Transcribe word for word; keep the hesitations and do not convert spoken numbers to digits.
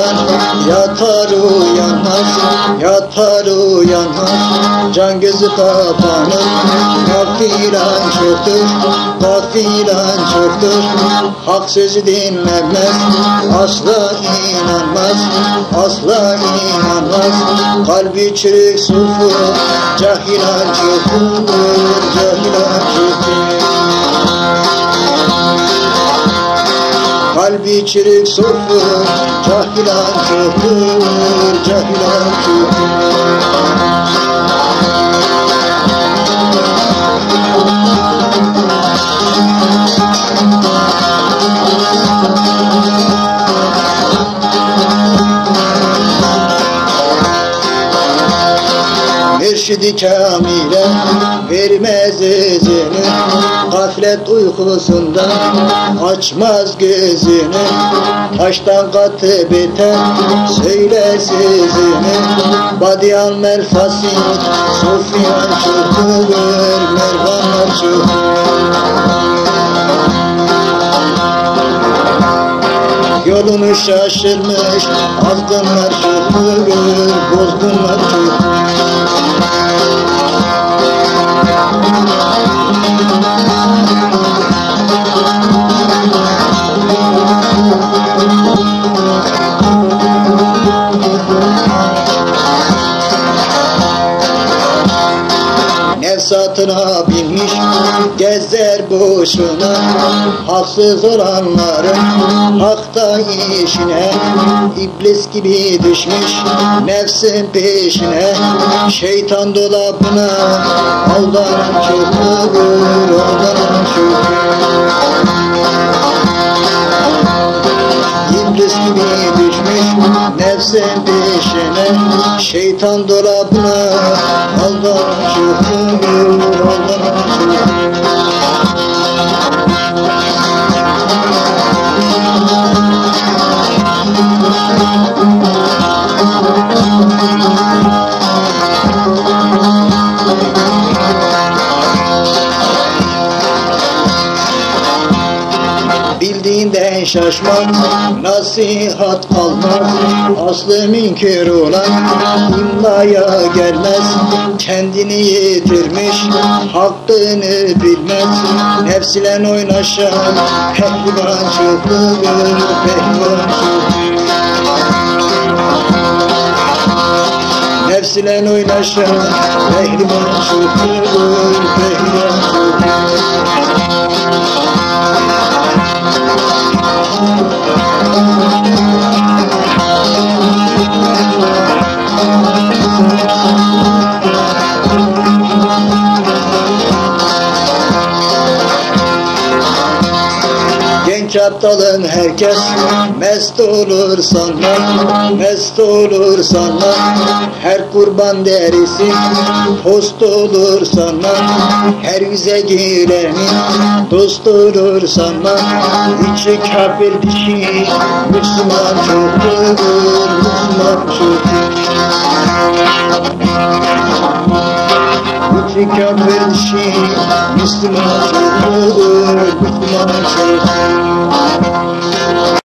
insan yatar uyanmaz, yatar uyanmaz, can gözü kapanır. Gafilan çoktur, gafilan çoktur, hak sözü dinlemez, asla inanmaz, asla inanmaz. Kalbi çürük sufu, cahilan çoktur, cahilan çoktur. Kalbi çürük sufu, cahilan çoktur, cahilan çoktur. Mürşid-i Kamil'e vermez izini, gaflet uykusunda açmaz gözünü. Taştan katı beter söyle sözünü, Badiyan Merfasin Sufyan çoktur, Mervanlar çoktur. Yolunu şaşırmış azgınlar çoktur, bozgunlar çoktur. Nefsatına binmiş gezer boşuna, haksız olanların hakta işine. İblis gibi düşmüş nefsin peşine, şeytan dolabına aldanan çoktur, aldanan çoktur. İblis gibi düşmüş nefsin peşine, şeytan dolabına aldanan çoktur, aldanan çoktur. Bildiğinden şaşmak, nasihat kalmaz, aslı münkür olan imlaya gelmez. Kendini yitirmiş, hakkını bilmez, nefsiyle oynaşan pehlivan çoktur, pehlivan çoktur. Nefsiyle oynaşan pehlivan çoktur, pehlivan çoktur. Genç aptalın herkes mest olur sanma, mest olur sanma. Her kurban derisi post olur sanma, her yüze girenin dost olur sanma. İçi kafir dişi Müslüman çoktur, Müslüman çoktur. İçi kafir dişi Müslüman çoktur, Müslüman çoktur.